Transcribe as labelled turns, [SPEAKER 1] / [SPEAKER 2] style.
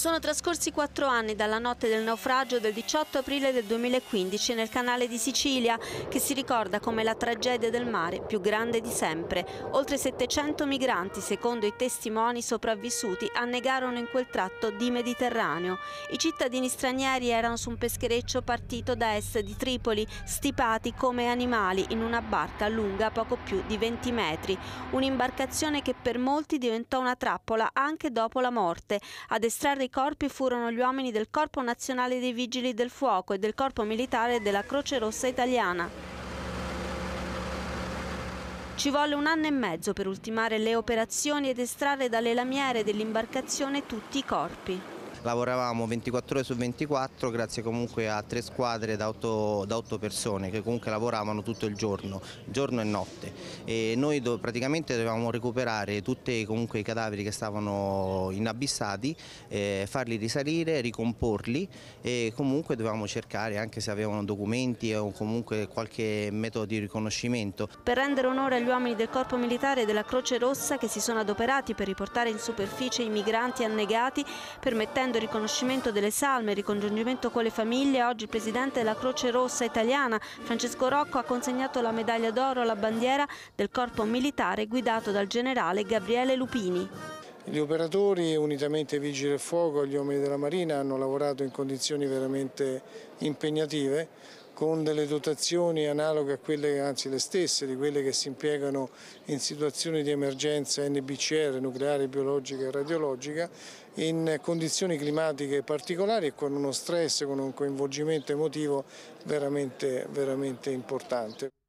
[SPEAKER 1] Sono trascorsi 4 anni dalla notte del naufragio del 18 aprile del 2015 nel canale di Sicilia, che si ricorda come la tragedia del mare più grande di sempre. Oltre 700 migranti, secondo i testimoni sopravvissuti, annegarono in quel tratto di Mediterraneo. I cittadini stranieri erano su un peschereccio partito da est di Tripoli, stipati come animali in una barca lunga poco più di 20 metri. Un'imbarcazione che per molti diventò una trappola anche dopo la morte. Ad estrarre i corpi furono gli uomini del Corpo Nazionale dei Vigili del Fuoco e del Corpo Militare della Croce Rossa Italiana. Ci volle 1 anno e mezzo per ultimare le operazioni ed estrarre dalle lamiere dell'imbarcazione tutti i corpi.
[SPEAKER 2] Lavoravamo 24 ore su 24 grazie comunque a 3 squadre da 8 persone che comunque lavoravano tutto il giorno e notte, e noi praticamente dovevamo recuperare tutti comunque i cadaveri che stavano inabissati, farli risalire, ricomporli, e comunque dovevamo cercare, anche se avevano documenti o comunque qualche metodo di riconoscimento.
[SPEAKER 1] Per rendere onore agli uomini del Corpo Militare e della Croce Rossa che si sono adoperati per riportare in superficie i migranti annegati, permettendo il riconoscimento delle salme e il ricongiungimento con le famiglie, oggi il presidente della Croce Rossa Italiana, Francesco Rocco, ha consegnato la medaglia d'oro alla bandiera del Corpo Militare guidato dal generale Gabriele Lupini.
[SPEAKER 3] Gli operatori, unitamente ai Vigili del Fuoco e agli uomini della Marina, hanno lavorato in condizioni veramente impegnative, con delle dotazioni analoghe a quelle, anzi le stesse, di quelle che si impiegano in situazioni di emergenza NBCR, nucleare, biologica e radiologica, in condizioni climatiche particolari e con uno stress, con un coinvolgimento emotivo veramente importante.